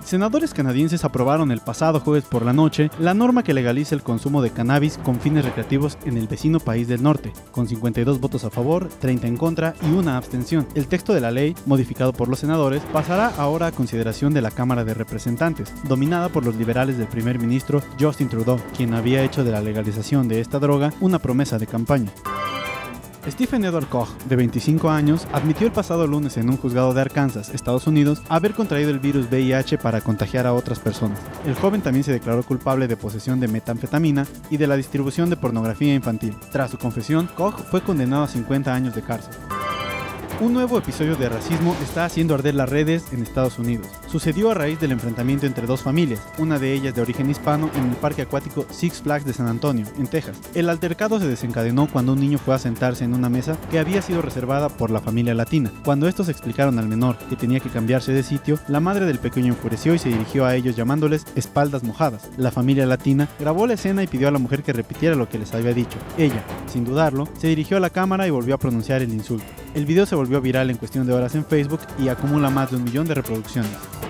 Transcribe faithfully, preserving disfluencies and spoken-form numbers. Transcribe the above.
Senadores canadienses aprobaron el pasado jueves por la noche la norma que legaliza el consumo de cannabis con fines recreativos en el vecino país del norte, con cincuenta y dos votos a favor, treinta en contra y una abstención. El texto de la ley, modificado por los senadores, pasará ahora a consideración de la Cámara de Representantes, dominada por los liberales del primer ministro Justin Trudeau, quien había hecho de la legalización de esta droga una promesa de campaña. Stephen Edward Koch, de veinticinco años, admitió el pasado lunes en un juzgado de Arkansas, Estados Unidos, haber contraído el virus V I H para contagiar a otras personas. El joven también se declaró culpable de posesión de metanfetamina y de la distribución de pornografía infantil. Tras su confesión, Koch fue condenado a cincuenta años de cárcel. Un nuevo episodio de racismo está haciendo arder las redes en Estados Unidos. Sucedió a raíz del enfrentamiento entre dos familias, una de ellas de origen hispano, en el parque acuático Six Flags de San Antonio, en Texas. El altercado se desencadenó cuando un niño fue a sentarse en una mesa que había sido reservada por la familia latina. Cuando estos explicaron al menor que tenía que cambiarse de sitio, la madre del pequeño enfureció y se dirigió a ellos llamándoles espaldas mojadas. La familia latina grabó la escena y pidió a la mujer que repitiera lo que les había dicho. Ella, sin dudarlo, se dirigió a la cámara y volvió a pronunciar el insulto. El video se volvió viral en cuestión de horas en Facebook y acumula más de un millón de reproducciones.